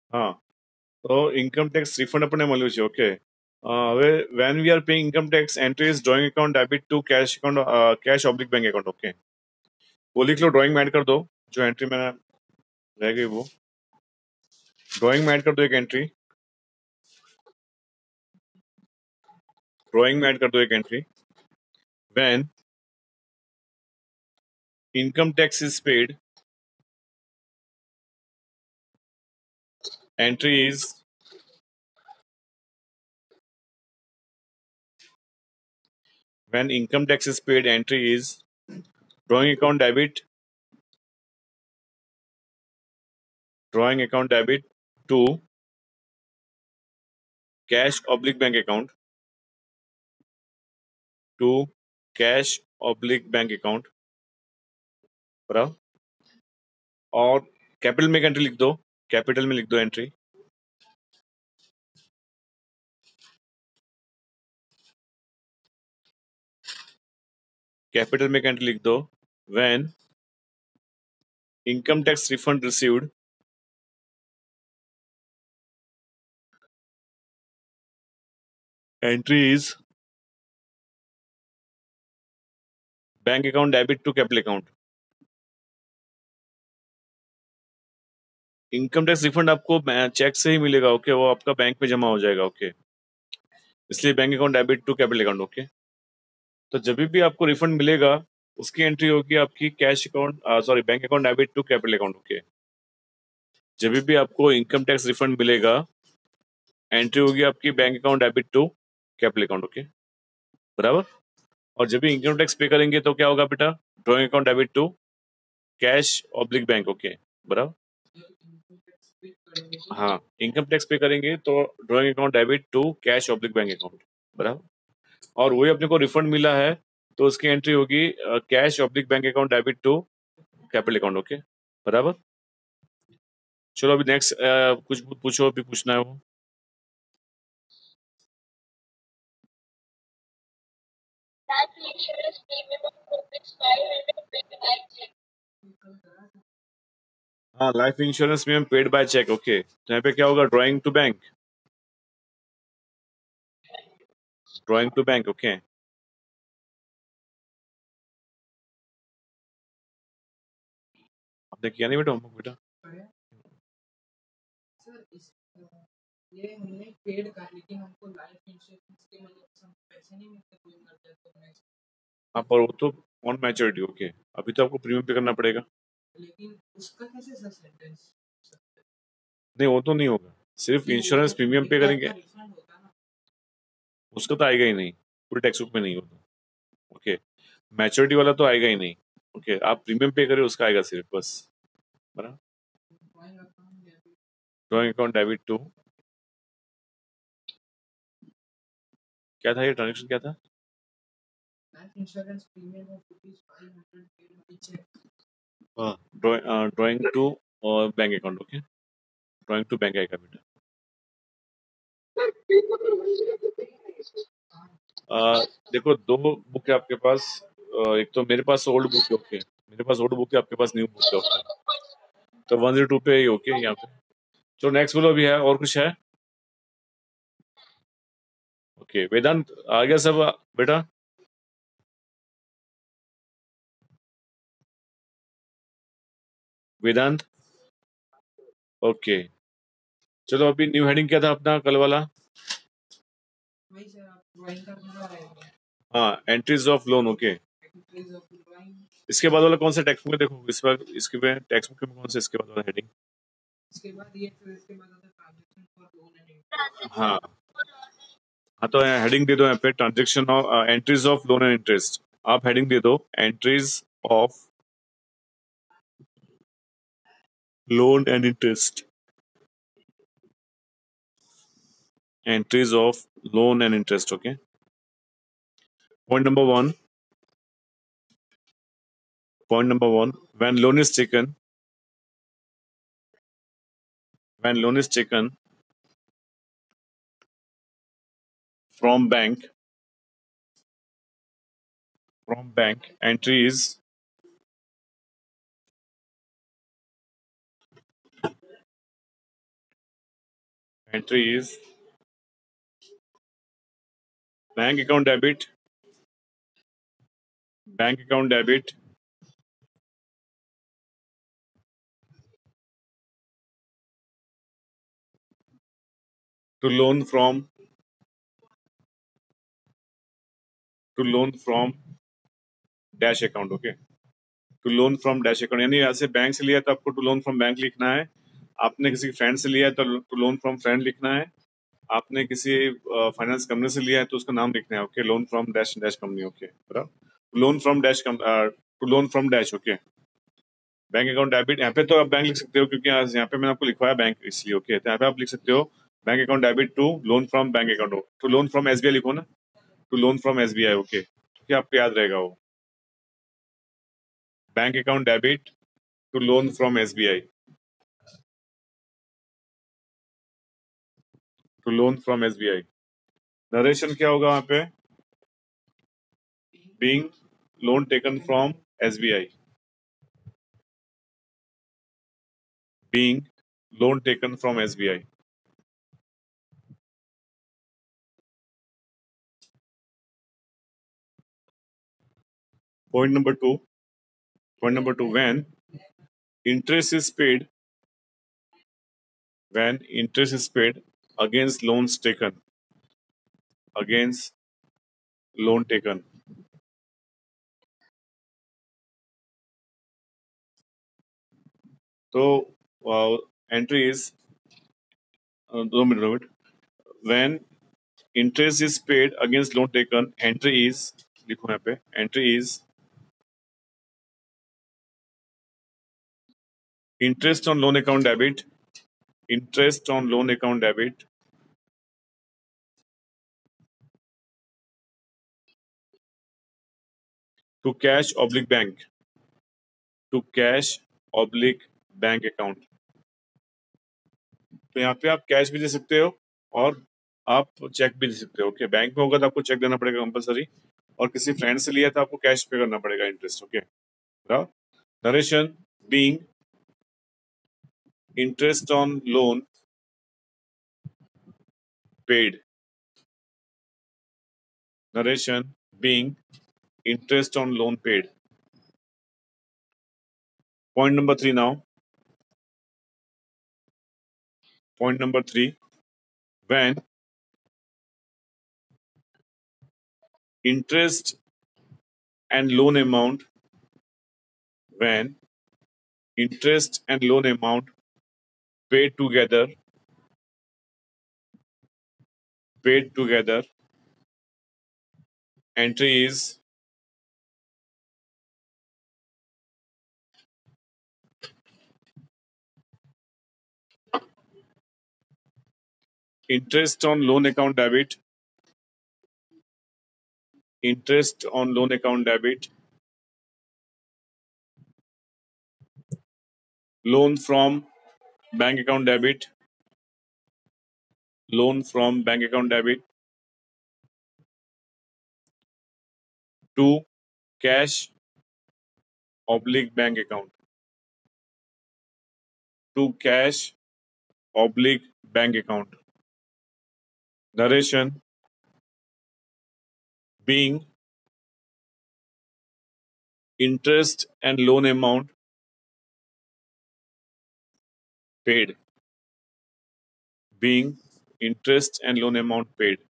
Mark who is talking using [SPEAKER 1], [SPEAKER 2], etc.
[SPEAKER 1] હા, તો income tax refund આપણને મળ્યું છે. ઓકે, હવે when we are paying income tax entry is drawing account debit to cash account, cash oblique bank account. Okay, वो लिख लो, ड्राइंग में ऐड कर दो जो एंट्री मैंने रह गई वो ड्राइंग में ऐड कर दो. एक एंट्री ड्राइंग में ऐड कर दो, एक entry when income tax is paid, entry is when income tax is paid, entry is drawing account debit to cash oblique bank account, to cash oblique bank account. बराबर. और capital में entry लिख दो, capital में लिख दो entry. Capital में entry लिख दो when income tax refund received, entry is bank account debit to capital account. Income tax refund आपको चेक से ही मिलेगा. ओके, वो आपका बैंक में जमा हो जाएगा. ओके, इसलिए bank account debit to capital account. Okay, तो जब भी आपको रिफंड मिलेगा उसकी एंट्री होगी आपकी cash account, sorry, bank account debit to capital account. Okay, जब भी आपको इनकम टैक्स रिफंड मिलेगा एंट्री होगी आपकी bank account debit to capital account. Okay, बराबर. और जब भी इनकम टैक्स पे करेंगे तो क्या होगा बेटा? Drawing account debit to cash oblique bank. Okay, बराबर. हाँ, इनकम टैक्स पे करेंगे तो drawing account debit to cash oblique bank account. बराबर. और वही अपने को रिफंड मिला है तो उसकी एंट्री होगी cash oblique bank account debit to capital account. Okay, बराबर. चलो अभी नेक्स्ट कुछ पूछो, अभी पूछना है वो. हाँ, life insurance premium paid by cheque. Okay, तो यहाँ पे क्या होगा? Drawing to bank, drawing to bank. Okay, आपने किया नहीं बेटा होमवर्क बेटा? हाँ, पर वो तो ऑन मैच्योरिटी. ओके, अभी तो आपको प्रीमियम पे करना पड़ेगा. नहीं, वो तो नहीं होगा, सिर्फ इंश्योरेंस प्रीमियम पे करेंगे उसका तो आएगा ही नहीं, पूरे टेक्स्ट बुक में नहीं होता. ओके, मैच्योरिटी वाला तो आएगा ही नहीं. ओके, आप प्रीमियम पे करें उसका आएगा सिर्फ, बस. बराबर. ड्रॉइंग अकाउंट डेबिट टू, क्या था ये ट्रांजेक्शन, क्या था? हाँ, drawing to bank account. Okay, drawing to bank आएगा बेटा. देखो, दो बुक है आपके पास. एक तो मेरे पास ओल्ड बुक है. ओके, मेरे पास ओल्ड बुक है, आपके पास न्यू बुक है. ओके, तो 102 पे ही. ओके, यहाँ पे. चलो नेक्स्ट बोलो, अभी है और कुछ है? ओके, वेदांत आ गया सब बेटा? वेदांत, ओके. चलो अभी न्यू हेडिंग क्या था अपना कल वाला? हाँ, एंट्रीज ऑफ लोन. ओके, इसके बाद वाला कौन सा टेक्स्ट बुक में? देखो इस बार इसके में टेक्स्ट बुक में कौन सा इसके बाद वाला हेडिंग? हाँ, हाँ, तो हेडिंग दे दो यहाँ पे, transaction of entries of loan and interest. आप हेडिंग दे दो entries of loan and interest, entries of loan and interest. Okay, point number one. Point number one: when loan is taken, when loan is taken from bank, entry is Entry is bank account debit, bank account debit to loan from dash account. Okay, to loan from dash account, यानी ऐसे bank से लिया तो आपको to loan from bank लिखना है। आपने किसी फ्रेंड से लिया है तो टू लोन फ्रॉम फ्रेंड लिखना है। आपने किसी फाइनेंस कंपनी से लिया है तो उसका नाम लिखना है। Okay, loan from dash dash company. Okay, बराबर, loan from dash to loan from dash. Okay, bank account debit, यहाँ पे तो आप बैंक लिख सकते हो क्योंकि यहाँ पे मैंने आपको लिखवाया बैंक, इसलिए। ओके, तो यहाँ पे आप लिख सकते हो bank account debit to loan from bank account. To loan from SBI लिखो ना, to loan from SBI. Okay, क्या आपको याद रहेगा वो, bank account debit to loan from SBI, to loan from SBI. Narration क्या होगा वहां पे, being loan taken from SBI, being loan taken from SBI. Point number two, when interest is paid, when interest is paid against loans taken, against loan taken। तो entry is, 2 minute, when interest is paid against loan taken, entry is, लिखो यहाँ पे, entry is interest on loan account debit, interest on loan account debit to cash oblique bank, to cash oblique bank account. तो यहाँ पे आप cash भी दे सकते हो और आप चेक भी दे सकते हो। ओके, बैंक में होगा तो आपको चेक देना पड़ेगा कंपलसरी, और किसी फ्रेंड से लिया तो आपको कैश पे करना पड़ेगा interest. Okay, narration, being interest on loan paid, narration, being interest on loan paid। Point number 3 now, point number 3, when interest and loan amount, when interest and loan amount paid together, entry is interest on loan account debit, interest on loan account debit, loan from bank account debit, loan from bank account debit to cash oblique bank account, to cash oblique bank account। Narration, being interest and loan amount paid, being interest and loan amount paid।